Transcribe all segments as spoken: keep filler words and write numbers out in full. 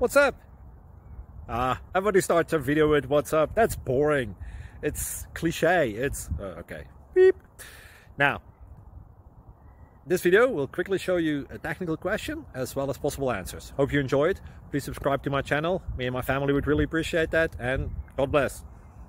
What's up? Ah, everybody starts a video with what's up. That's boring. It's cliche. It's uh, okay. Beep. Now, this video will quickly show you a technical question as well as possible answers. Hope you enjoyed. Please subscribe to my channel. Me and my family would really appreciate that, and God bless.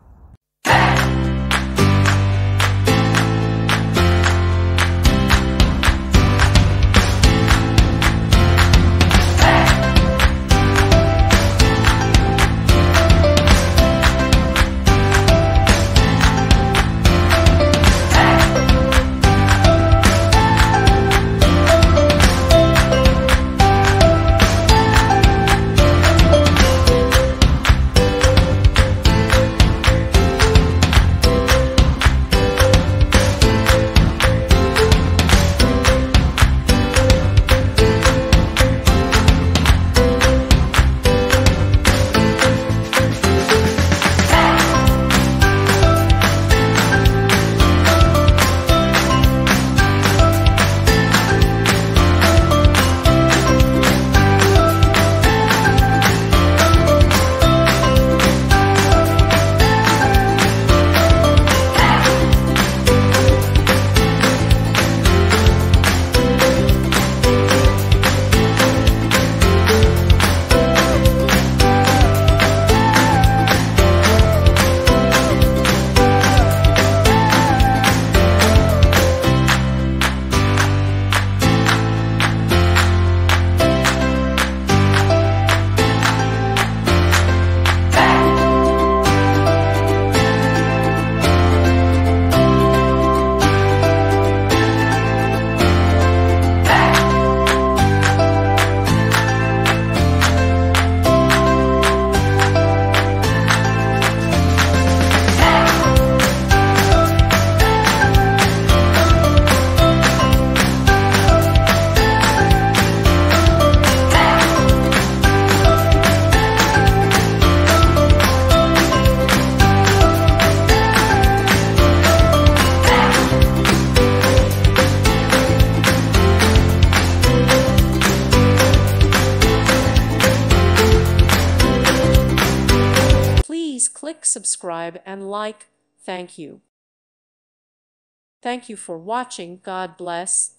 Please click subscribe and like. Thank you. Thank you for watching. God bless.